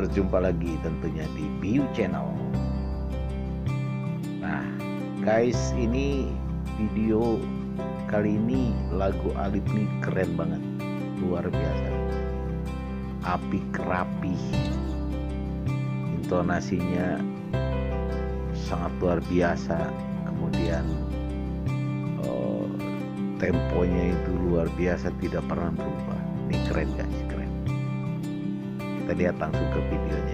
Berjumpa lagi tentunya di Biu Channel. Nah guys, ini video kali ini lagu Alif nih keren banget, luar biasa, apik rapi, intonasinya sangat luar biasa, kemudian temponya itu luar biasa, tidak pernah berubah. Ini keren guys, keren. Kita lihat langsung ke videonya.